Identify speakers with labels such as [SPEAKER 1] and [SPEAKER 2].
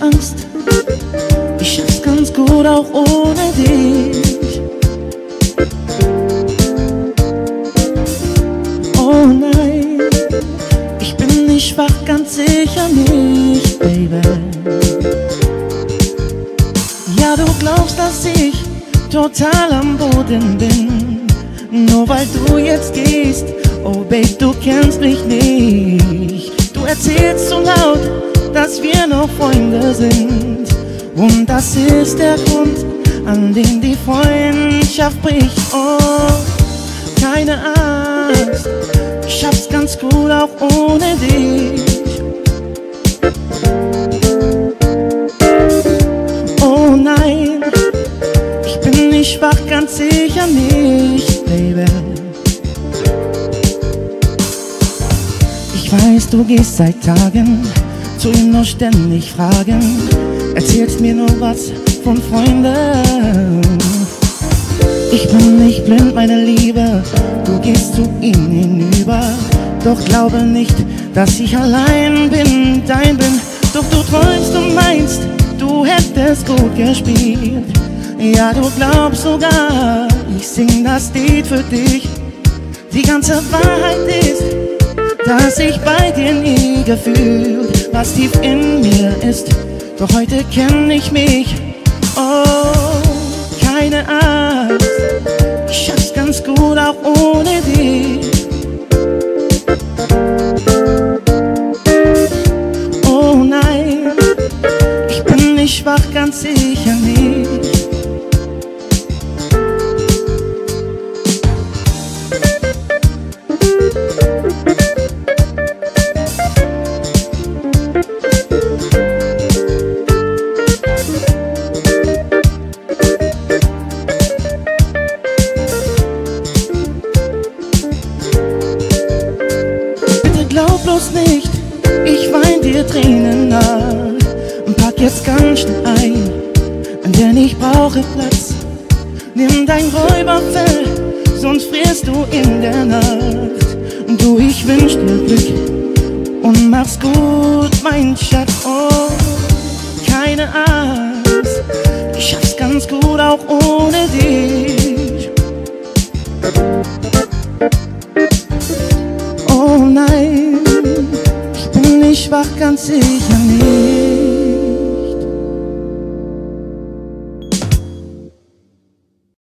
[SPEAKER 1] Angst, ich schaff's ganz gut auch ohne dich. Oh nein, ich bin nicht schwach, ganz sicher nicht, Baby. Ja, du glaubst, dass ich total am Boden bin, nur weil du jetzt gehst. Oh Babe, du kennst mich nicht. Du erzählst so laut, dass wir noch Freunde sind, und das ist der Grund, an dem die Freundschaft bricht. Oh, keine Angst, ich schaff's ganz gut auch ohne dich. Oh nein, ich bin nicht schwach, ganz sicher nicht, Baby. Ich weiß, du gehst seit Tagen zu ihm nur ständig Fragen, erzählst mir nur was von Freunden. Ich bin nicht blind, meine Liebe, du gehst zu ihm hinüber. Doch glaube nicht, dass ich allein bin, dein bin. Doch du träumst und meinst, du hättest gut gespielt. Ja, du glaubst sogar, ich sing das Lied für dich. Die ganze Wahrheit ist, dass ich bei dir nie gefühlt, was tief in mir ist. Doch heute kenn ich mich. Oh, keine Angst, ich schaff's ganz gut auch ohne dich. Oh nein, ich bin nicht schwach, ganz sicher nicht. Glaub bloß nicht, ich wein dir Tränen nach. Pack jetzt ganz schnell ein, denn ich brauche Platz. Nimm dein Räuberfell, sonst frierst du in der Nacht. Du, ich wünsch dir Glück und mach's gut, mein Schatz. Oh, keine Angst, ich schaff's ganz gut auch ohne dich. Oh nein, ich bin nicht schwach, ganz sicher nicht.